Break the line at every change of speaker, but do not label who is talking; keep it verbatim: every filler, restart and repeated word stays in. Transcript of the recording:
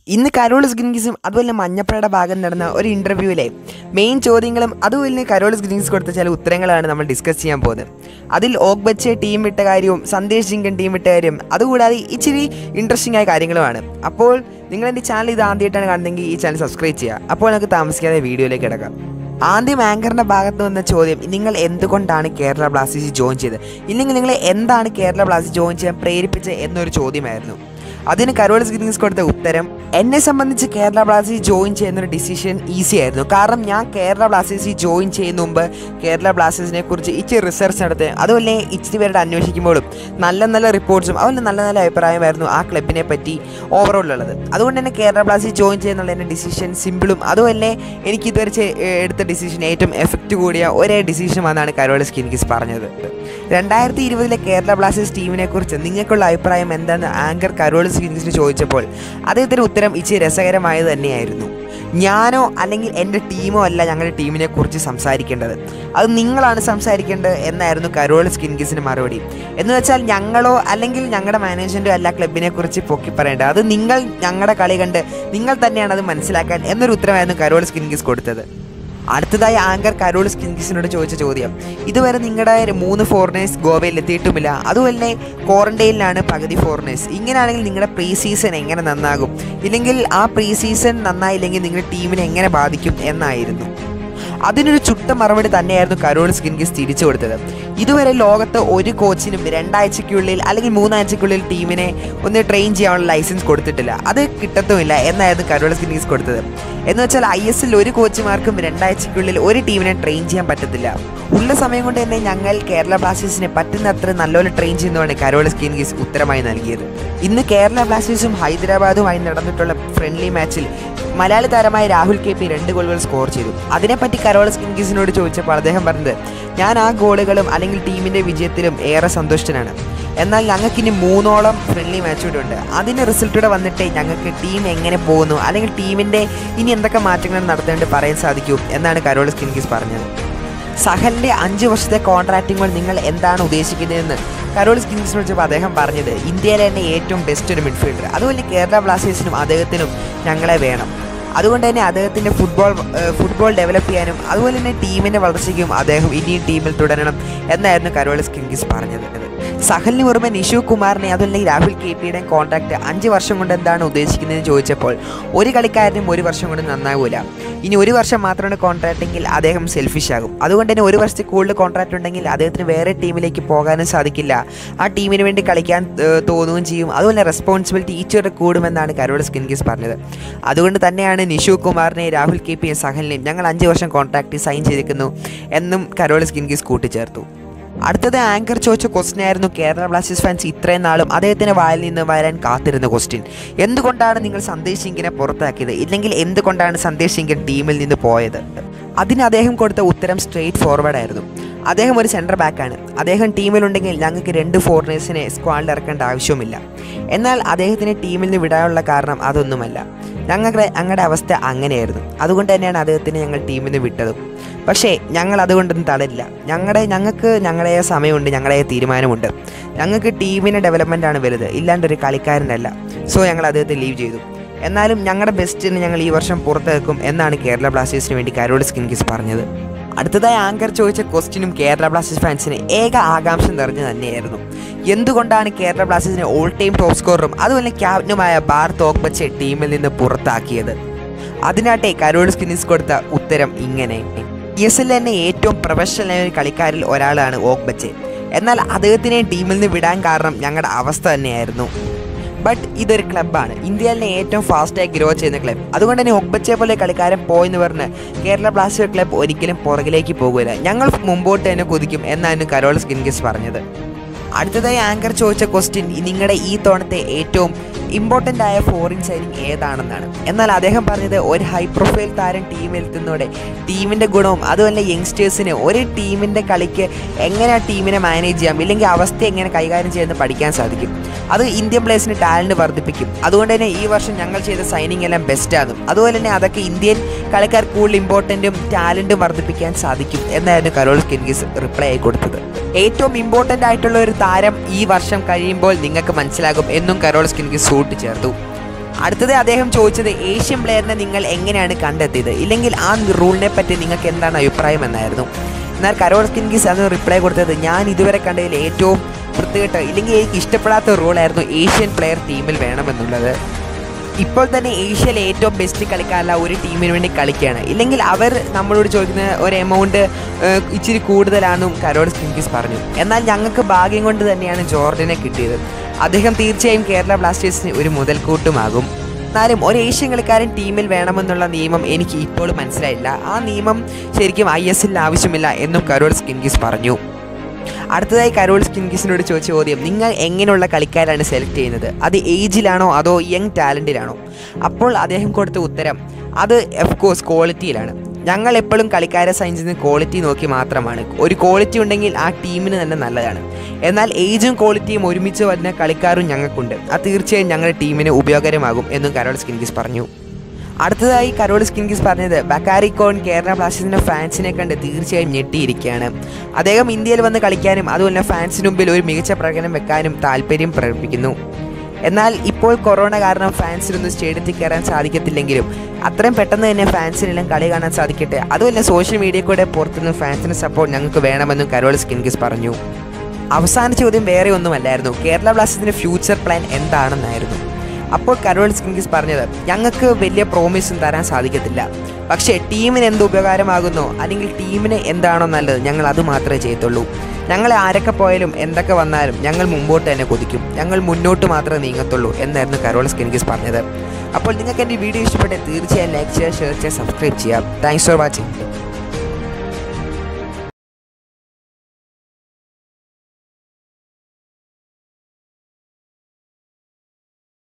ഇന്ന് karoliz skinskiz അതുപോലെ മഞ്ഞപ്പടയുടെ ഭാഗം നടന്ന ഒരു ഇന്റർവ്യൂവിലെ മെയിൻ ചോദ്യങ്ങളും അതുപോലെ karoliz skinskiz കൊടുത്ത ചില ഉത്തരങ്ങളാണ് നമ്മൾ ഡിസ്കസ് ചെയ്യാൻ പോകുന്നത്. അതിൽ ഓഗ്ബച്ചെ ടീം വിട്ട കാര്യവും സന്ദേശ് ജിങ്കൻ ടീം വിട്ട കാര്യം അതുകൂടാതെ ഇച്ചിരി ഇൻട്രസ്റ്റിംഗ് ആയ കാര്യങ്ങളുമാണ്. അപ്പോൾ നിങ്ങൾ എൻ്റെ ചാനൽ ഇത് ആദ്യമായിട്ടാണ് കാണുന്നതെങ്കിൽ ഈ ചാനൽ സബ്സ്ക്രൈബ് ചെയ്യുക. അപ്പോൾ നമുക്ക് താമസിക്കാതെ വീഡിയോയിലേക്ക് കിടക്കാം. ആദ്യം ആങ്കറിൻ്റെ ഭാഗത്ത് വന്ന ചോദ്യം, നിങ്ങൾ എന്തുകൊണ്ടാണ് കേരള ബ്ലാസ്റ്റേഴ്സ് ജോയിൻ ചെയ്തത്, ഇല്ലെങ്കിൽ നിങ്ങൾ എന്താണ് കേരള ബ്ലാസ്റ്റേഴ്സ് ജോയിൻ ചെയ്യാൻ പ്രേരിപ്പിച്ചത് എന്നൊരു ചോദ്യമായിരുന്നു. അതിന് karoliz skinskiz കൊടുത്ത ഉത്തരം, എന്നെ സംബന്ധിച്ച് കേരള ബ്ലാസ്റ്റേഴ്സ് ജോയിൻ ചെയ്യുന്നൊരു ഡിസിഷൻ ഈസി ആയിരുന്നു. കാരണം ഞാൻ കേരള ബ്ലാസ്റ്റേഴ്സ് ജോയിൻ ചെയ്യുന്ന മുമ്പ് കേരള ബ്ലാസ്റ്റേഴ്സിനെ കുറിച്ച് ഇച്ചിരി റിസർച്ച് നടത്തി അതുപോലെ ഇച്ചിരി പേരുടെ അന്വേഷിക്കുമ്പോഴും നല്ല നല്ല റിപ്പോർട്ട്സും അതുപോലെ നല്ല നല്ല അഭിപ്രായമായിരുന്നു ആ ക്ലബിനെ പറ്റി ഓവറോൾ ഉള്ളത്. അതുകൊണ്ട് തന്നെ കേരള ബ്ലാസ്റ്റേഴ്സ് ജോയിൻ ചെയ്യുന്നുള്ള എൻ്റെ ഡിസിഷൻ സിമ്പിളും അതുപോലെ എനിക്ക് ഇതുവരെ എടുത്ത ഡിസിഷൻ ഏറ്റവും എഫക്റ്റ് കൂടിയ ഒരേ ഡിസിഷനാണെന്നാണ് karoliz skinskiz പറഞ്ഞത്. രണ്ടായിരത്തി ഇരുപതിലെ കേരള ബ്ലാസ്റ്റേഴ്സ് ടീമിനെ കുറിച്ച് നിങ്ങൾക്കുള്ള അഭിപ്രായം എന്താണെന്ന് ആങ്കർ karoliz skinskiz ചോദിച്ചപ്പോൾ അദ്ദേഹത്തിൻ്റെ ഉത്തരം ഇച്ചിരി രസകരമായത് തന്നെയായിരുന്നു. ഞാനോ അല്ലെങ്കിൽ എൻ്റെ ടീമോ അല്ല ഞങ്ങളുടെ ടീമിനെ കുറിച്ച് സംസാരിക്കേണ്ടത്, അത് നിങ്ങളാണ് സംസാരിക്കേണ്ടത് എന്നായിരുന്നു karoliz skinskizന് മറുപടി. എന്ന് വെച്ചാൽ ഞങ്ങളോ അല്ലെങ്കിൽ ഞങ്ങളുടെ മാനേജ്മെൻറ്റോ അല്ല ക്ലബിനെ കുറിച്ച് പൊക്കി പറയേണ്ടത്, അത് നിങ്ങൾ ഞങ്ങളുടെ കളി കണ്ട് നിങ്ങൾ തന്നെയാണ് അത് മനസ്സിലാക്കാൻ എന്നൊരു ഉത്തരമായിരുന്നു karoliz skinskiz കൊടുത്തത്. അടുത്തതായി ആങ്കർ karoliz skinskizനോട് ചോദിച്ച ചോദ്യം, ഇതുവരെ നിങ്ങളുടെ മൂന്ന് ഫോറിനേഴ്സ് ഗോവയിൽ എത്തിയിട്ടുമില്ല, അതുപോലെ ക്വാറന്റൈനിലാണ് പകുതി ഫോറിനേഴ്സ്, ഇങ്ങനെയാണെങ്കിൽ നിങ്ങളുടെ പ്രീ സീസൺ എങ്ങനെ നന്നാകും, ഇല്ലെങ്കിൽ ആ പ്രീ സീസൺ നന്നായില്ലെങ്കിൽ നിങ്ങളുടെ ടീമിനെ എങ്ങനെ ബാധിക്കും എന്നായിരുന്നു. അതിനൊരു ചുട്ട മറുപടി തന്നെയായിരുന്നു karoliz skinskiz തിരിച്ചു കൊടുത്തത്. ഇതുവരെ ലോകത്ത് ഒരു കോച്ചിനും രണ്ടാഴ്ചയ്ക്കുള്ളിൽ അല്ലെങ്കിൽ മൂന്നാഴ്ചയ്ക്കുള്ളിൽ ടീമിനെ ഒന്ന് ട്രെയിൻ ചെയ്യാനുള്ള ലൈസൻസ് കൊടുത്തിട്ടില്ല, അത് കിട്ടത്തുമില്ല എന്നായിരുന്നു karoliz skinskiz കൊടുത്തത്. എന്ന് വെച്ചാൽ ഐ എസ് എൽ ഒരു കോച്ചുമാർക്കും രണ്ടാഴ്ചയ്ക്കുള്ളിൽ ഒരു ടീമിനെ ട്രെയിൻ ചെയ്യാൻ പറ്റത്തില്ല. ഉള്ള സമയം കൊണ്ട് തന്നെ ഞങ്ങൾ കേരള ബ്ലാസ്റ്റേഴ്സിനെ പറ്റുന്നത്ര നല്ലപോലെ ട്രെയിൻ ചെയ്യുന്നതാണ് karoliz skinskiz ഉത്തരമായി നൽകിയത്. ഇന്ന് കേരള ബ്ലാസ്റ്റേഴ്സും ഹൈദരാബാദുമായി നടന്നിട്ടുള്ള ഫ്രണ്ട്ലി മാച്ചിൽ മലയാളി താരമായ രാഹുൽ കെ പി രണ്ട് ഗോളുകൾ സ്കോർ ചെയ്തു. അതിനെപ്പറ്റി karoliz skinskizനോട് ചോദിച്ചപ്പോൾ അദ്ദേഹം പറഞ്ഞത്, ഞാൻ ആ ഗോളുകളും അല്ലെങ്കിൽ ടീമിൻ്റെ വിജയത്തിലും ഏറെ സന്തുഷ്ടനാണ്. എന്നാൽ ഞങ്ങൾക്കിനി മൂന്നോളം ഫ്രണ്ട്ലി മാച്ച് കൂടെ ഉണ്ട്, അതിൻ്റെ റിസൾട്ടൂടെ വന്നിട്ടേ ഞങ്ങൾക്ക് ടീം എങ്ങനെ പോകുന്നു അല്ലെങ്കിൽ ടീമിൻ്റെ ഇനി എന്തൊക്കെ മാറ്റങ്ങൾ നടത്തേണ്ടത് പറയാൻ സാധിക്കും എന്നാണ് karoliz skinskiz പറഞ്ഞത്. സഹലിൻ്റെ അഞ്ച് വർഷത്തെ കോൺട്രാക്റ്റിങ്ങൾ നിങ്ങൾ എന്താണ് ഉദ്ദേശിക്കുന്നതെന്ന് karoliz skinskizനോട് ചോദിച്ചപ്പോൾ അദ്ദേഹം പറഞ്ഞത്, ഇന്ത്യയിലെ തന്നെ ഏറ്റവും ബെസ്റ്റ് ഒരു മിഡ്ഫീൽഡർ, അതുപോലെ കേരള ബ്ലാസ്റ്റേഴ്സിനും അദ്ദേഹത്തിനും ഞങ്ങളെ വേണം. അതുകൊണ്ട് തന്നെ അദ്ദേഹത്തിൻ്റെ ഫുട്ബോൾ ഫുട്ബോൾ ഡെവലപ്പ് ചെയ്യാനും അതുപോലെ തന്നെ ടീമിൻ്റെ വളർച്ചയ്ക്കും അദ്ദേഹം ഇനിയും ടീമിൽ തുടരണം എന്നായിരുന്നു karoliz skinskiz പറഞ്ഞത്. സഹലിന് പുറമെ നിഷു കുമാറിനെ അതുപോലെ രാഹുൽ കെ പിയുടെ കോൺട്രാക്ട് അഞ്ച് വർഷം കൊണ്ട് എന്താണ് ഉദ്ദേശിക്കുന്നതെന്ന് ചോദിച്ചപ്പോൾ, ഒരു കളിക്കാരനും ഒരു വർഷം കൊണ്ട് നന്നാകില്ല, ഇനി ഒരു വർഷം മാത്രമാണ് കോൺട്രാക്റ്റെങ്കിൽ അദ്ദേഹം സെൽഫിഷ് ആകും. അതുകൊണ്ട് തന്നെ ഒരു വർഷത്തിൽ കൂടുതൽ കോൺട്രാക്റ്റ് ഉണ്ടെങ്കിൽ അദ്ദേഹത്തിന് വേറെ ടീമിലേക്ക് പോകാനും സാധിക്കില്ല, ആ ടീമിന് വേണ്ടി കളിക്കാൻ തോന്നുകയും ചെയ്യും, അതുപോലെ റെസ്പോൺസിബിലിറ്റി ഈച്ചോടെ കൂടുമെന്നാണ് karoliz skinskiz പറഞ്ഞത്. അതുകൊണ്ട് തന്നെയാണ് നിഷു കുമാറിനെ രാഹുൽ കെ പിയും സഹലിനെയും ഞങ്ങൾ അഞ്ച് വർഷം കോൺട്രാക്റ്റ് സൈൻ ചെയ്തിരിക്കുന്നു എന്നും karoliz skinskiz കൂട്ടിച്ചേർത്തു. അടുത്തത് ആങ്കർ ചോദിച്ച ക്വസ്റ്റ്യൻ ആയിരുന്നു, കേരള ബ്ലാസ്റ്റേഴ്സ് ഫാൻസ് ഇത്രയും നാളും അദ്ദേഹത്തിൻ്റെ വായിൽ നിന്ന് വരാൻ കാത്തിരുന്ന ക്വസ്റ്റ്യൻ, എന്തുകൊണ്ടാണ് നിങ്ങൾ സന്ദേശ് ജിങ്കിനെ പുറത്താക്കിയത്, ഇല്ലെങ്കിൽ എന്തുകൊണ്ടാണ് സന്ദേശ് ജിങ്കൻ ടീമിൽ നിന്ന് പോയത്. അതിന് അദ്ദേഹം കൊടുത്ത ഉത്തരം സ്ട്രെയിറ്റ് ഫോർവേഡ് ആയിരുന്നു. അദ്ദേഹം ഒരു സെൻറ്റർ ബാക്കാണ്, അദ്ദേഹം ടീമിലുണ്ടെങ്കിൽ ഞങ്ങൾക്ക് രണ്ട് ഫോറിനേഴ്സിനെ സ്ക്വാഡിൽ ഇറക്കേണ്ട ആവശ്യവുമില്ല. എന്നാൽ അദ്ദേഹത്തിനെ ടീമിൽ നിന്ന് വിടാനുള്ള കാരണം അതൊന്നുമല്ല, ഞങ്ങളുടെ ഞങ്ങളുടെ അവസ്ഥ അങ്ങനെയായിരുന്നു, അതുകൊണ്ട് തന്നെയാണ് അദ്ദേഹത്തിനെ ഞങ്ങൾ ടീമിൽ നിന്ന് വിട്ടതും. പക്ഷേ ഞങ്ങൾ അതുകൊണ്ടൊന്നും തളരില്ല, ഞങ്ങളുടെ ഞങ്ങൾക്ക് ഞങ്ങളുടെ സമയമുണ്ട്, ഞങ്ങളുടെ തീരുമാനമുണ്ട്, ഞങ്ങൾക്ക് ടീമിൻ്റെ ഡെവലപ്മെൻറ്റാണ് വലുത്, ഇല്ലാണ്ടൊരു കളിക്കാരനല്ല. സോ ഞങ്ങൾ അദ്ദേഹത്തെ ലീവ് ചെയ്തു. എന്നാലും ഞങ്ങളുടെ ബെസ്റ്റിന് ഞങ്ങൾ ഈ വർഷം പുറത്തേക്കും എന്നാണ് കേരള ബ്ലാസ്റ്റേഴ്സിന് വേണ്ടി karoliz skinskiz പറഞ്ഞത്. അടുത്തതായി ആങ്കർ ചോദിച്ച ക്വസ്റ്റ്യനും കേരള ബ്ലാസ്റ്റേഴ്സ് ഫാൻസിന് ഏക ആകാംക്ഷ നിറഞ്ഞു തന്നെയായിരുന്നു, എന്തുകൊണ്ടാണ് കേരള ബ്ലാസ്റ്റേഴ്സിനെ ഓൾ ടൈം ടോപ്പ് സ്കോററും അതുപോലെ ക്യാപ്റ്റനുമായ ഭാരത് ഓഗ്ബച്ചെ ടീമിൽ നിന്ന് പുറത്താക്കിയത്. അതിനാട്ടെ karoliz skinskiz കൊടുത്ത ഉത്തരം ഇങ്ങനെ, ഐ എസ് എല്ലിൽ തന്നെ ഏറ്റവും പ്രൊഫഷണൽ കളിക്കാരിൽ ഒരാളാണ് ഓഗ്ബച്ചെ, എന്നാൽ അദ്ദേഹത്തിനെ ടീമിൽ നിന്ന് വിടാൻ കാരണം ഞങ്ങളുടെ അവസ്ഥ തന്നെയായിരുന്നു. ബട്ട് ഇതൊരു ക്ലബ്ബാണ്, ഇന്ത്യയിലെ ഏറ്റവും ഫാസ്റ്റായി ഗ്രോ ചെയ്യുന്ന ക്ലബ്, അതുകൊണ്ട് തന്നെ ഓഗ്ബച്ചെ പോലെ കളിക്കാരൻ പോയെന്ന് പറഞ്ഞ് കേരള ബ്ലാസ്റ്റേഴ്സ് ക്ലബ് ഒരിക്കലും പുറകിലേക്ക് പോകില്ല, ഞങ്ങൾ മുമ്പോട്ട് തന്നെ കുതിക്കും എന്നായിരുന്നു karoliz skinskiz പറഞ്ഞത്. അടുത്തതായി ആങ്കർ ചോദിച്ച ക്വസ്റ്റ്യൻ, നിങ്ങളുടെ ഈ തവണത്തെ ഏറ്റവും ഇമ്പോർട്ടൻ്റ് ആയ ഫോറിൻ സൈനിങ് ഏതാണെന്നാണ്. എന്നാൽ അദ്ദേഹം പറഞ്ഞത്, ഒരു ഹൈ പ്രൊഫൈൽ താരം ടീമിലെത്തുന്നതോടെ ടീമിൻ്റെ ഗുണവും അതുപോലെ യങ്സ്റ്റേഴ്സിന് ഒരു ടീമിൻ്റെ കളിക്ക് എങ്ങനെ ആ ടീമിനെ മാനേജ് ചെയ്യാം, ഇല്ലെങ്കിൽ അവസ്ഥ എങ്ങനെ കൈകാര്യം ചെയ്യുന്നത് പഠിക്കാൻ സാധിക്കും, അത് ഇന്ത്യൻ പ്ലേയേഴ്സിന് ടാലൻറ്റ് വർദ്ധിപ്പിക്കും. അതുകൊണ്ട് തന്നെ ഈ വർഷം ഞങ്ങൾ ചെയ്ത സൈനിങ് എല്ലാം ബെസ്റ്റാകും, അതുപോലെ തന്നെ അതൊക്കെ ഇന്ത്യൻ കളിക്കാർ കൂടുതൽ ഇമ്പോർട്ടൻറ്റും ടാലൻറ്റും വർദ്ധിപ്പിക്കാൻ സാധിക്കും എന്നായിരുന്നു karoliz skinskiz റിപ്ലൈ ആയി കൊടുത്തത്. ഏറ്റവും ഇമ്പോർട്ടൻ്റ് ആയിട്ടുള്ള ഒരു താരം ഈ വർഷം കഴിയുമ്പോൾ നിങ്ങൾക്ക് മനസ്സിലാകും എന്നും karoliz skinskiz കൂട്ടിച്ചേർത്തു. അടുത്തത് അദ്ദേഹം ചോദിച്ചത് ഏഷ്യൻ പ്ലെയറിനെ നിങ്ങൾ എങ്ങനെയാണ് കണ്ടെത്തിയത്, ഇല്ലെങ്കിൽ ആ റൂളിനെ പറ്റി നിങ്ങൾക്ക് എന്താണ് അഭിപ്രായം എന്നായിരുന്നു. എന്നാൽ കരോൾ സ്കിൻകിസ് അന്ന് റിപ്ലൈ കൊടുത്തത്, ഞാൻ ഇതുവരെ കണ്ടതിൽ ഏറ്റവും വൃത്തികെട്ട ഇല്ലെങ്കിൽ എനിക്ക് ഇഷ്ടപ്പെടാത്ത റൂളായിരുന്നു ഏഷ്യൻ പ്ലെയർ ടീമിൽ വേണമെന്നുള്ളത്. ഇപ്പോൾ തന്നെ ഏഷ്യയിലെ ഏറ്റവും ബെസ്റ്റ് കളിക്കാരല്ല ഒരു ടീമിന് വേണ്ടി കളിക്കുകയാണ്, ഇല്ലെങ്കിൽ അവർ നമ്മളോട് ചോദിക്കുന്ന ഒരു എമൗണ്ട് ഇച്ചിരി കൂടുതലാണെന്നും കരോൾ സ്കിൻകിസ് പറഞ്ഞു. എന്നാൽ ഞങ്ങൾക്ക് ഭാഗ്യം കൊണ്ട് തന്നെയാണ് ജോർഡനെ കിട്ടിയത്. അദ്ദേഹം തീർച്ചയായും കേരള ബ്ലാസ്റ്റേഴ്സിന് ഒരു മുതൽക്കൂട്ടുമാകും. എന്നാലും ഒരു ഏഷ്യൻ കളിക്കാരൻ ടീമിൽ വേണമെന്നുള്ള നിയമം എനിക്ക് ഇപ്പോഴും മനസ്സിലായില്ല. ആ നിയമം ശരിക്കും ഐ എസ് എല്ലിൽ ആവശ്യമില്ല എന്നും കരോൾ സ്കിൻകിസ് പറഞ്ഞു. അടുത്തതായി കരോൾ സ്കിൻകിസിനോട് ചോദിച്ച ചോദ്യം, നിങ്ങൾ എങ്ങനെയുള്ള കളിക്കാരാണ് സെലക്ട് ചെയ്യുന്നത്, അത് ഏജിലാണോ അതോ യങ് ടാലൻറ്റിലാണോ? അപ്പോൾ അദ്ദേഹം കൊടുത്ത ഉത്തരം, അത് ഓഫ് കോഴ്സ് ക്വാളിറ്റിയിലാണ്. ഞങ്ങൾ എപ്പോഴും കളിക്കാരെ സൈൻ ചെയ്യുന്ന ക്വാളിറ്റി നോക്കി മാത്രമാണ്. ഒരു ക്വാളിറ്റി ഉണ്ടെങ്കിൽ ആ ടീമിന് തന്നെ നല്ലതാണ്. എന്നാൽ ഏജും ക്വാളിറ്റിയും ഒരുമിച്ച് വരുന്ന കളിക്കാരും ഞങ്ങൾക്കുണ്ട്. അത് തീർച്ചയായും ഞങ്ങളുടെ ടീമിന് ഉപയോഗകരമാകും എന്നും കരോൾ സ്കിൻകിസ് പറഞ്ഞു. അടുത്തതായി കരോൾ സ്കിൻകിസ് പറഞ്ഞത്, ബക്കാരി കോൺ കേരള ബ്ലാസ്റ്റേഴ്സിൻ്റെ ഫാൻസിനെ കണ്ട് തീർച്ചയായും ഞെട്ടിയിരിക്കുകയാണ്. അദ്ദേഹം ഇന്ത്യയിൽ വന്ന് കളിക്കാനും അതുപോലെ ഫാൻസിന് മുമ്പിൽ ഒരു മികച്ച പ്രകടനം വെക്കാനും താല്പര്യം പ്രകടിപ്പിക്കുന്നു. എന്നാൽ ഇപ്പോൾ കൊറോണ കാരണം ഫാൻസിനൊന്നും സ്റ്റേഡിയത്തിൽ കയറാൻ സാധിക്കത്തില്ലെങ്കിലും അത്രയും പെട്ടെന്ന് തന്നെ ഫാൻസിനെല്ലാം കളി കാണാൻ സാധിക്കട്ടെ. അതുമല്ല സോഷ്യൽ മീഡിയ കൂടെ പുറത്തുനിന്ന് ഫാൻസിന് സപ്പോർട്ട് ഞങ്ങൾക്ക് വേണമെന്നും കരോൾ സ്കിൻകിസ് പറഞ്ഞു. അവസാന ചോദ്യം വേറെ ഒന്നുമല്ലായിരുന്നു, കേരള ബ്ലാസ്റ്റേഴ്സിൻ്റെ ഫ്യൂച്ചർ പ്ലാൻ എന്താണെന്നായിരുന്നു. അപ്പോൾ കരോൾ സ്കിൻകിസ് പറഞ്ഞത്, ഞങ്ങൾക്ക് വലിയ പ്രോമിസും തരാൻ സാധിക്കത്തില്ല, പക്ഷേ ടീമിന് എന്ത് ഉപകാരമാകുന്നോ അല്ലെങ്കിൽ ടീമിന് എന്താണോ നല്ലത് ഞങ്ങൾ അത് മാത്രമേ ചെയ്യത്തുള്ളൂ. ഞങ്ങൾ ആരൊക്കെ പോയാലും എന്തൊക്കെ വന്നാലും ഞങ്ങൾ മുമ്പോട്ട് തന്നെ കുതിക്കും, ഞങ്ങൾ മുന്നോട്ട് മാത്രമേ നീങ്ങത്തുള്ളൂ എന്നായിരുന്നു കരോൾ സ്കിൻകിസ് പറഞ്ഞത്. അപ്പോൾ നിങ്ങൾക്ക് എൻ്റെ വീഡിയോ ഇഷ്ടപ്പെട്ടെങ്കിൽ തീർച്ചയായും ലൈക്ക് ചെയ്യുക, ഷെയർ ചെയ്യുക, സബ്സ്ക്രൈബ് ചെയ്യുക. Thanks for watching.